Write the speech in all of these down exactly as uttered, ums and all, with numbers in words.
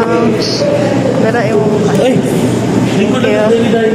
Ouch. Dara yung Ay! Hindi ko lang dahil.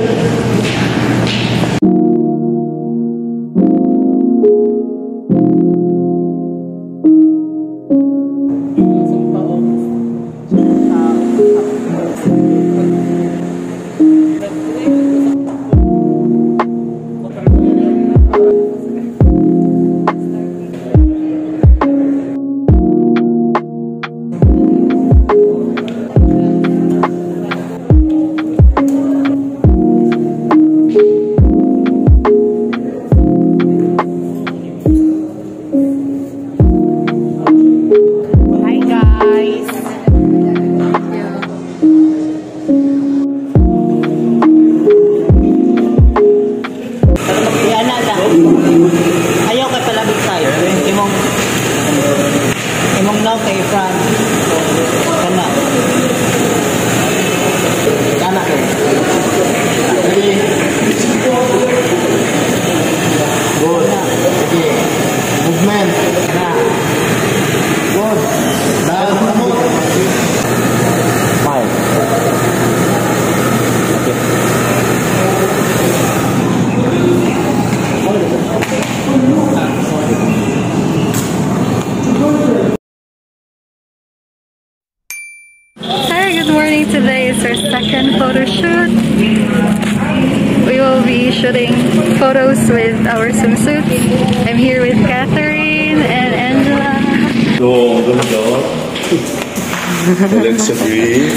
Ayaw kay palabig tayo. Imong imong now kay front. Kana. Kana ko. Ready? Good. Sige. Movement. Na. Good. Down. Five. Okay. Hi, good morning. Today is our second photo shoot. We will be shooting photos with our swimsuits. I'm here with Catherine and Angela. Oh, ganda. Alexa Bree.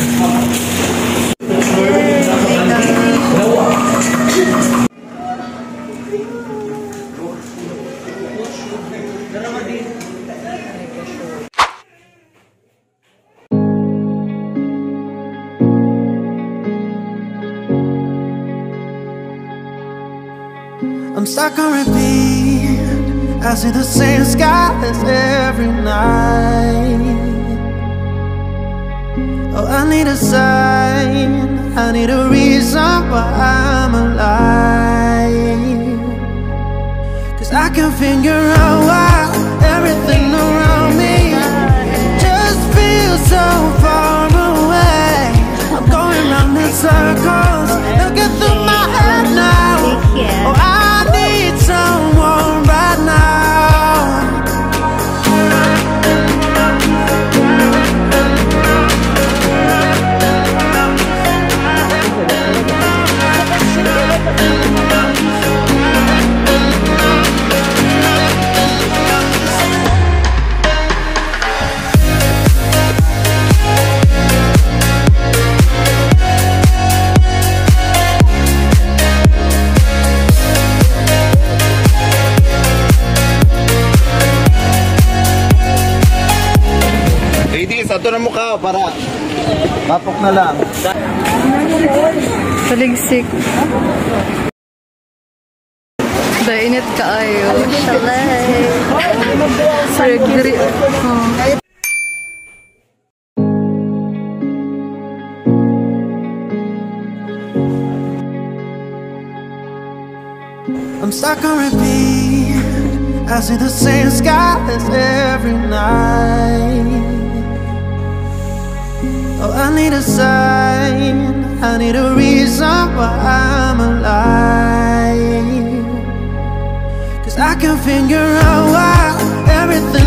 I'm stuck on repeat. I see the same skies every night. Oh, I need a sign. I need a reason why I'm alive. Cause I can figure out why everything around me just feels so far away. I'm going round in circles, looking through my head now. Oh, I someone right now. Ito na mukha para tapok na lang. Paligsik. Dainit kaayo. Shalay. Surgery. Oh. I'm stuck on repeat. I see the same skies every night. Oh, I need a sign. I need a reason why I'm alive. Cause I can figure out why everything